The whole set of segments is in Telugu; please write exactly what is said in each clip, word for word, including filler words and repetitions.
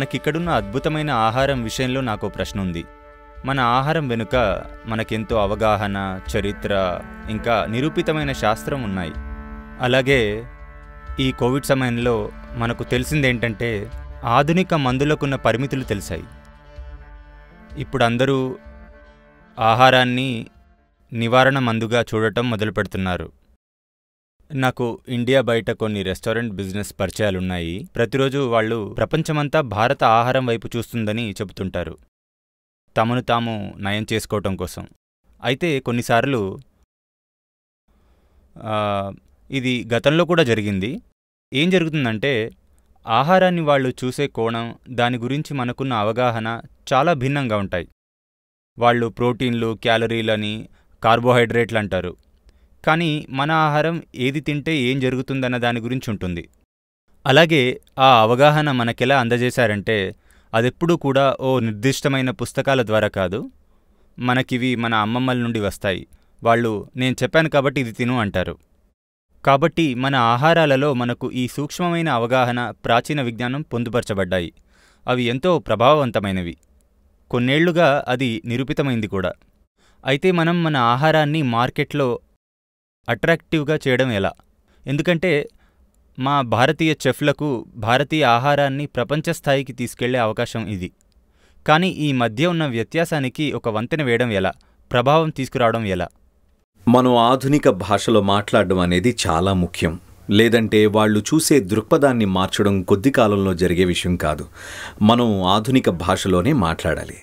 మనకిక్కడున్న అద్భుతమైన ఆహారం విషయంలో నాకు ప్రశ్న ఉంది. మన ఆహారం వెనుక మనకెంతో అవగాహన, చరిత్ర, ఇంకా నిరూపితమైన శాస్త్రం ఉన్నాయి. అలాగే ఈ కోవిడ్ సమయంలో మనకు తెలిసిందేంటంటే ఆధునిక మందులకున్న పరిమితులు తెలిసాయి. ఇప్పుడు అందరూ ఆహారాన్ని నివారణ మందుగా చూడటం మొదలు పెడుతున్నారు. నాకు ఇండియా బయట కొన్ని రెస్టారెంట్ బిజినెస్ పరిచయాలున్నాయి. ప్రతిరోజు వాళ్ళు ప్రపంచమంతా భారత ఆహారం వైపు చూస్తుందని చెబుతుంటారు, తమను తాము నయం చేసుకోవటం కోసం. అయితే కొన్నిసార్లు ఇది గతంలో కూడా జరిగింది. ఏం జరుగుతుందంటే ఆహారాన్ని వాళ్ళు చూసే కోణం, దాని గురించి మనకున్న అవగాహన చాలా భిన్నంగా ఉంటాయి. వాళ్ళు ప్రోటీన్లు, క్యాలరీలని, కార్బోహైడ్రేట్లు అంటారు. కానీ మన ఆహారం ఏది తింటే ఏం జరుగుతుందన్న దాని గురించి ఉంటుంది. అలాగే ఆ అవగాహన మనకెలా అందజేశారంటే అదెప్పుడూ కూడా ఓ నిర్దిష్టమైన పుస్తకాల ద్వారా కాదు, మనకివి మన అమ్మమ్మల నుండి వస్తాయి. వాళ్ళు నేను చెప్పాను కాబట్టి ఇది తిను అంటారు. కాబట్టి మన ఆహారాలలో మనకు ఈ సూక్ష్మమైన అవగాహన, ప్రాచీన విజ్ఞానం పొందుపరచబడ్డాయి. అవి ఎంతో ప్రభావవంతమైనవి. కొన్నేళ్లుగా అది నిరూపితమైంది కూడా. అయితే మనం మన ఆహారాన్ని మార్కెట్లో అట్రాక్టివ్గా చేయడం ఎలా? ఎందుకంటే మా భారతీయ చెఫ్లకు భారతీయ ఆహారాన్ని ప్రపంచ స్థాయికి తీసుకెళ్లే అవకాశం ఇది. కానీ ఈ మధ్య ఉన్న వ్యత్యాసానికి ఒక వంతెన వేయడం ఎలా? ప్రభావం తీసుకురావడం ఎలా? మనం ఆధునిక భాషలో మాట్లాడడం అనేది చాలా ముఖ్యం. లేదంటే వాళ్ళు చూసే దృక్పథాన్ని మార్చడం కొద్ది కాలంలో జరిగే విషయం కాదు. మనం ఆధునిక భాషలోనే మాట్లాడాలి.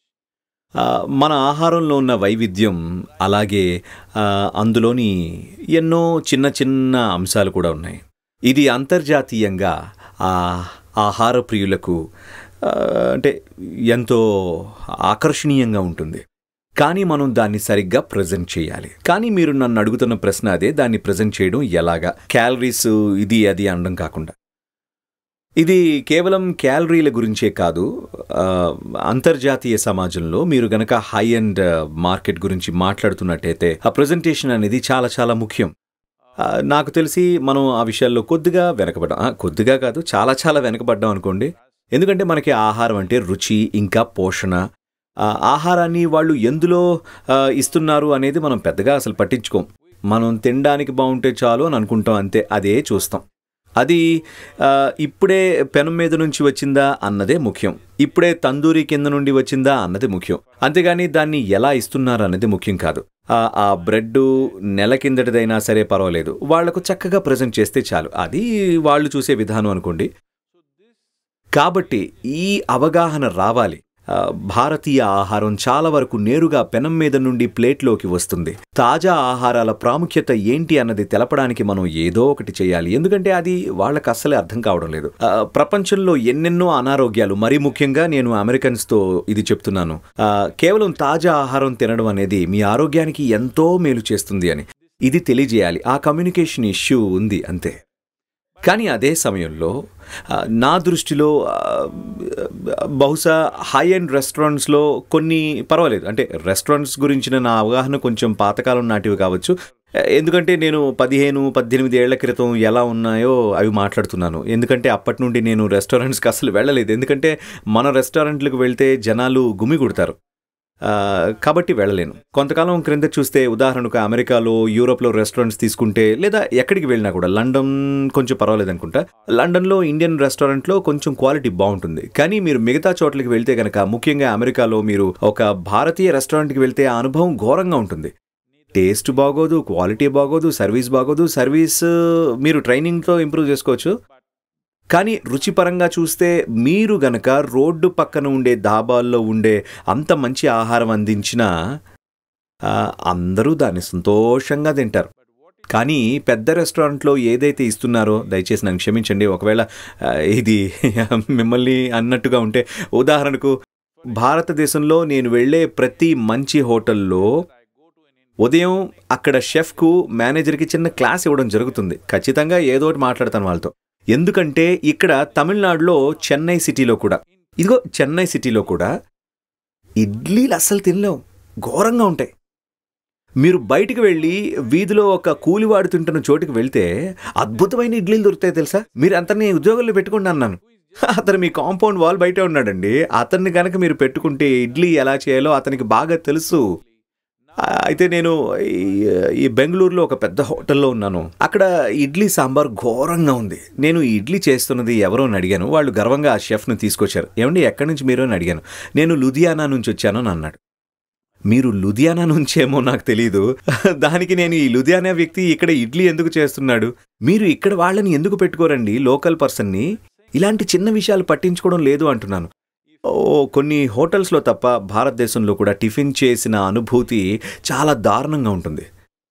మన ఆహారంలో ఉన్న వైవిధ్యం, అలాగే అందులోని ఎన్నో చిన్న చిన్న అంశాలు కూడా ఉన్నాయి. ఇది అంతర్జాతీయంగా ఆహార ప్రియులకు అంటే ఎంతో ఆకర్షణీయంగా ఉంటుంది. కానీ మనం దాన్ని సరిగ్గా ప్రజెంట్ చేయాలి. కానీ మీరు నన్ను అడుగుతున్న ప్రశ్న అదే, దాన్ని ప్రజెంట్ చేయడం ఎలాగా? క్యాలరీస్ ఇది అది అనడం కాకుండా, ఇది కేవలం క్యాలరీల గురించే కాదు. అంతర్జాతీయ సమాజంలో మీరు గనక హై అండ్ మార్కెట్ గురించి మాట్లాడుతున్నట్టయితే ఆ ప్రజెంటేషన్ అనేది చాలా చాలా ముఖ్యం. నాకు తెలిసి మనం ఆ విషయాల్లో కొద్దిగా వెనకబడ్డాం. కొద్దిగా కాదు, చాలా చాలా వెనకబడ్డాం అనుకోండి. ఎందుకంటే మనకి ఆహారం అంటే రుచి, ఇంకా పోషణ. ఆహారాన్ని వాళ్ళు ఎందులో ఇస్తున్నారు అనేది మనం పెద్దగా అసలు పట్టించుకోం. మనం తినడానికి బాగుంటే చాలు అని అనుకుంటాం, అంతే. అదే చూస్తాం. అది ఇప్పుడే పెనం మీద నుంచి వచ్చిందా అన్నదే ముఖ్యం, ఇప్పుడే తందూరి కింద నుండి వచ్చిందా అన్నది ముఖ్యం. అంతేగాని దాన్ని ఎలా ఇస్తున్నారు అన్నది ముఖ్యం కాదు. ఆ బ్రెడ్ నెల కిందటిదైనా సరే పర్వాలేదు, వాళ్లకు చక్కగా ప్రజెంట్ చేస్తే చాలు. అది వాళ్ళు చూసే విధానం అనుకోండి. కాబట్టి ఈ అవగాహన రావాలి. భారతీయ ఆహారం చాలా వరకు నేరుగా పెనం మీద నుండి ప్లేట్లోకి వస్తుంది. తాజా ఆహారాల ప్రాముఖ్యత ఏంటి అన్నది తెలపడానికి మనం ఏదో ఒకటి చేయాలి. ఎందుకంటే అది వాళ్ళకి అస్సలే అర్థం కావడం లేదు. ప్రపంచంలో ఎన్నెన్నో అనారోగ్యాలు, మరీ ముఖ్యంగా నేను అమెరికన్స్తో ఇది చెప్తున్నాను, కేవలం తాజా ఆహారం తినడం అనేది మీ ఆరోగ్యానికి ఎంతో మేలు చేస్తుంది అని ఇది తెలియజేయాలి. ఆ కమ్యూనికేషన్ ఇష్యూ ఉంది, అంతే. కానీ అదే సమయంలో నా దృష్టిలో బహుశా హై అండ్ రెస్టారెంట్స్లో కొన్ని పర్వాలేదు. అంటే రెస్టారెంట్స్ గురించిన నా అవగాహన కొంచెం పాతకాలం నాటివి కావచ్చు. ఎందుకంటే నేను పదిహేను పద్దెనిమిది ఏళ్ల క్రితం ఎలా ఉన్నాయో అవి మాట్లాడుతున్నాను. ఎందుకంటే అప్పటి నుండి నేను రెస్టారెంట్స్కి అసలు వెళ్ళలేదు. ఎందుకంటే మన రెస్టారెంట్లకు వెళ్తే జనాలు గుమిగుడతారు, కాబట్టి వెళ్ళలేను. కొంతకాలం క్రింద చూస్తే ఉదాహరణకు అమెరికాలో, యూరోప్లో రెస్టారెంట్స్ తీసుకుంటే, లేదా ఎక్కడికి వెళ్ళినా కూడా, లండన్ కొంచెం పర్వాలేదు అనుకుంటా. లండన్లో ఇండియన్ రెస్టారెంట్లో కొంచెం క్వాలిటీ బాగుంటుంది. కానీ మీరు మిగతా చోట్లకి వెళ్తే కనుక, ముఖ్యంగా అమెరికాలో మీరు ఒక భారతీయ రెస్టారెంట్కి వెళ్తే ఆ అనుభవం ఘోరంగా ఉంటుంది. టేస్ట్ బాగోదు, క్వాలిటీ బాగోదు, సర్వీస్ బాగోదు. సర్వీస్ మీరు ట్రైనింగ్తో ఇంప్రూవ్ చేసుకోవచ్చు. కానీ రుచిపరంగా చూస్తే మీరు గనక రోడ్డు పక్కన ఉండే ధాబాల్లో ఉండే అంత మంచి ఆహారం అందించినా అందరూ దాన్ని సంతోషంగా తింటారు. కానీ పెద్ద రెస్టారెంట్లో ఏదైతే ఇస్తున్నారో, దయచేసి నన్ను క్షమించండి ఒకవేళ ఇది మిమ్మల్ని అన్నట్టుగా ఉంటే, ఉదాహరణకు భారతదేశంలో నేను వెళ్ళే ప్రతి మంచి హోటల్లో ఉదయం అక్కడ షెఫ్కు, మేనేజర్కి చిన్న క్లాస్ ఇవ్వడం జరుగుతుంది. ఖచ్చితంగా ఏదో ఒకటి మాట్లాడతాను వాళ్ళతో. ఎందుకంటే ఇక్కడ తమిళనాడులో చెన్నై సిటీలో కూడా, ఇదిగో చెన్నై సిటీలో కూడా ఇడ్లీలు అస్సలు తినలేవు, ఘోరంగా ఉంటాయి. మీరు బయటికి వెళ్ళి వీధిలో ఒక కూలివాడు తింటున్న చోటుకి వెళ్తే అద్భుతమైన ఇడ్లీలు దొరుకుతాయి తెలుసా. మీరు అంతనే ఉద్యోగాల్లో పెట్టుకోండి అన్నాను. అతను మీ కాంపౌండ్ వాల్ బయటే ఉన్నాడండి. అతన్ని గనక మీరు పెట్టుకుంటే ఇడ్లీ ఎలా చేయాలో అతనికి బాగా తెలుసు. ఆ, అయితే నేను ఈ ఈ బెంగళూరులో ఒక పెద్ద హోటల్లో ఉన్నాను. అక్కడ ఇడ్లీ సాంబార్ ఘోరంగా ఉంది. నేను ఈ ఇడ్లీ చేస్తున్నది ఎవరో అని అడిగాను. వాళ్ళు గర్వంగా ఆ షెఫ్ను తీసుకొచ్చారు. ఏమండి ఎక్కడి నుంచి మీరు అని అడిగాను. నేను లుధియానా నుంచి వచ్చాను అని అన్నాడు. మీరు లుధియానా నుంచేమో నాకు తెలీదు. దానికి నేను ఈ లుధియానా వ్యక్తి ఇక్కడ ఇడ్లీ ఎందుకు చేస్తున్నాడు, మీరు ఇక్కడ వాళ్ళని ఎందుకు పెట్టుకోరండి లోకల్ పర్సన్ని, ఇలాంటి చిన్న విషయాలు పట్టించుకోవడం లేదు అంటున్నాను. ఓ కొన్ని హోటల్స్లో తప్ప భారతదేశంలో కూడా టిఫిన్ చేసిన అనుభూతి చాలా దారుణంగా ఉంటుంది.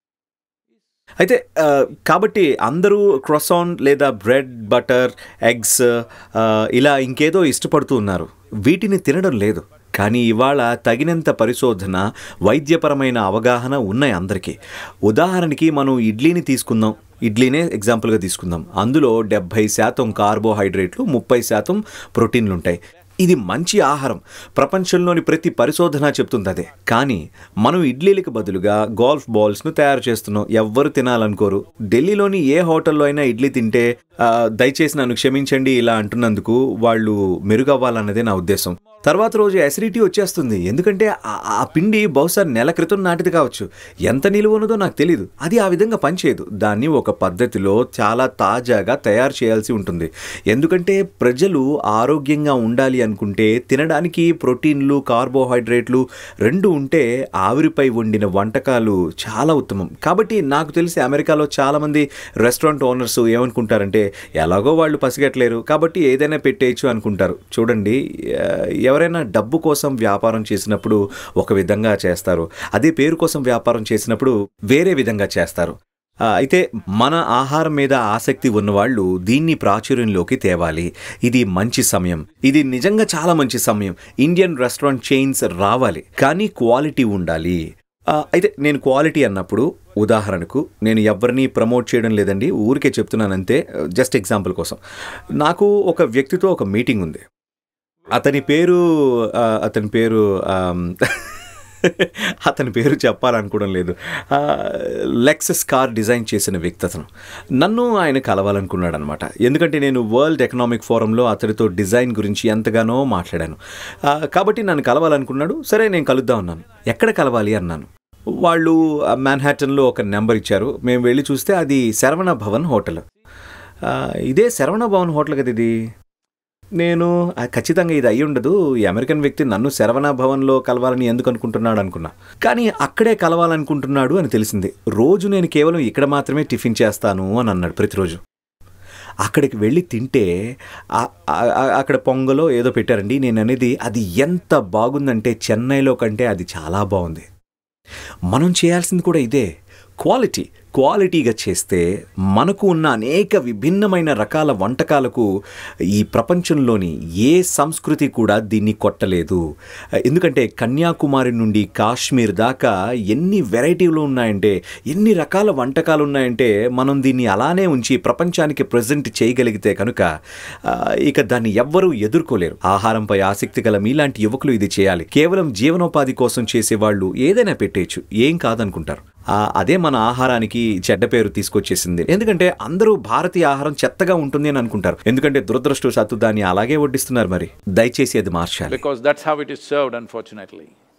అయితే కాబట్టి అందరూ క్రొసాన్ లేదా బ్రెడ్ బటర్ ఎగ్స్ ఇలా ఇంకేదో ఇష్టపడుతూ ఉన్నారు. వీటిని తినడం లేదు. కానీ ఇవాళ తగినంత పరిశోధన, వైద్యపరమైన అవగాహన ఉన్నాయి అందరికీ. ఉదాహరణకి మనం ఇడ్లీని తీసుకుందాం. ఇడ్లీనే ఎగ్జాంపుల్గా తీసుకుందాం. అందులో డెబ్భై శాతం కార్బోహైడ్రేట్లు, ముప్పై శాతం ప్రోటీన్లు ఉంటాయి. ఇది మంచి ఆహారం. ప్రపంచంలోని ప్రతి పరిశోధన చెప్తుంది అదే. కానీ మనం ఇడ్లీలకు బదులుగా గోల్ఫ్ బాల్స్ను తయారు చేస్తున్నాం. ఎవ్వరు తినాలనుకోరు. ఢిల్లీలోని ఏ హోటల్లో అయినా ఇడ్లీ తింటే దయచేసి నన్ను క్షమించండి ఇలా అంటున్నందుకు, వాళ్ళు మెరుగవ్వాలన్నదే నా ఉద్దేశం. తర్వాత రోజు అసిడిటీ వచ్చేస్తుంది. ఎందుకంటే ఆ పిండి బహుశా నెల క్రితం నాటిది కావచ్చు. ఎంత నిలువ ఉన్నదో నాకు తెలీదు. అది ఆ విధంగా పనిచేయదు. దాన్ని ఒక పద్ధతిలో చాలా తాజాగా తయారు చేయాల్సి ఉంటుంది. ఎందుకంటే ప్రజలు ఆరోగ్యంగా ఉండాలి అనుకుంటే తినడానికి ప్రోటీన్లు, కార్బోహైడ్రేట్లు రెండు ఉంటే ఆవిరిపై వండిన వంటకాలు చాలా ఉత్తమం. కాబట్టి నాకు తెలిసి అమెరికాలో చాలామంది రెస్టారెంట్ ఓనర్స్ ఏమనుకుంటారంటే, ఎలాగో వాళ్ళు పసిగట్లేరు కాబట్టి ఏదైనా పెట్టేయచ్చు అనుకుంటారు. చూడండి, ఎవరైనా డబ్బు కోసం వ్యాపారం చేసినప్పుడు ఒక విధంగా చేస్తారు. అదే పేరు కోసం వ్యాపారం చేసినప్పుడు వేరే విధంగా చేస్తారు. అయితే మన ఆహారం మీద ఆసక్తి ఉన్నవాళ్ళు దీన్ని ప్రాచుర్యంలోకి తేవాలి. ఇది మంచి సమయం. ఇది నిజంగా చాలా మంచి సమయం. ఇండియన్ రెస్టారెంట్ చైన్స్ రావాలి, కానీ క్వాలిటీ ఉండాలి. అయితే నేను క్వాలిటీ అన్నప్పుడు ఉదాహరణకు నేను ఎవరిని ప్రమోట్ చేయడం లేదండి, ఊరికే చెప్తున్నానంతే, జస్ట్ ఎగ్జాంపుల్ కోసం. నాకు ఒక వ్యక్తితో ఒక మీటింగ్ ఉంది. అతని పేరు అతని పేరు అతని పేరు చెప్పాలనుకోవడం లేదు. లెక్సస్ కార్ డిజైన్ చేసిన వ్యక్తి అతను. నన్ను ఆయన కలవాలనుకున్నాడు అనమాట. ఎందుకంటే నేను వరల్డ్ ఎకనామిక్ ఫోరంలో అతడితో డిజైన్ గురించి ఎంతగానో మాట్లాడాను. కాబట్టి నన్ను కలవాలనుకున్నాడు. సరే నేను కలుద్దాం అన్నాను. ఎక్కడ కలవాలి అన్నాను. వాళ్ళు మ్యాన్హాటన్లో ఒక నెంబర్ ఇచ్చారు. మేము వెళ్ళి చూస్తే అది శరవణ భవన్ హోటల్. ఇదే శరవణ భవన్ హోటల్ కదా ఇది. నేను ఖచ్చితంగా ఇది అయ్యి ఉండదు, ఈ అమెరికన్ వ్యక్తి నన్ను శరవణ భవన్లో కలవాలని ఎందుకు అనుకుంటున్నాడు అనుకున్నా. కానీ అక్కడే కలవాలనుకుంటున్నాడు అని తెలిసింది. రోజు నేను కేవలం ఇక్కడ మాత్రమే టిఫిన్ చేస్తాను అని అన్నాడు ప్రతిరోజు. అక్కడికి వెళ్ళి తింటే అక్కడ పొంగలో ఏదో పెట్టారండి. నేను అనేది అది ఎంత బాగుందంటే చెన్నైలో కంటే అది చాలా బాగుంది. మనం చేయాల్సింది కూడా ఇదే, క్వాలిటీ. క్వాలిటీగా చేస్తే మనకు ఉన్న అనేక విభిన్నమైన రకాల వంటకాలకు ఈ ప్రపంచంలోని ఏ సంస్కృతి కూడా దీన్ని కొట్టలేదు. ఎందుకంటే కన్యాకుమారి నుండి కాశ్మీర్ దాకా ఎన్ని వెరైటీలు ఉన్నాయంటే, ఎన్ని రకాల వంటకాలు ఉన్నాయంటే, మనం దీన్ని అలానే ఉంచి ప్రపంచానికి ప్రజెంట్ చేయగలిగితే కనుక ఇక దాన్ని ఎవ్వరూ ఎదుర్కోలేరు. ఆహారంపై ఆసక్తి గల మీలాంటి యువకులు ఇది చేయాలి. కేవలం జీవనోపాధి కోసం చేసేవాళ్ళు ఏదైనా పెట్టేయచ్చు, ఏం కాదనుకుంటారు. అదే మన ఆహారానికి చెడ్డ పేరు తీసుకొచ్చేసింది. ఎందుకంటే అందరూ భారతీయ ఆహారం చెత్తగా ఉంటుంది అని అనుకుంటారు. ఎందుకంటే దురదృష్టవశాత్తు దాన్ని అలాగే వడ్డిస్తున్నారు. మరి దయచేసి అది మార్చాలి. Because that's how it is served, unfortunately.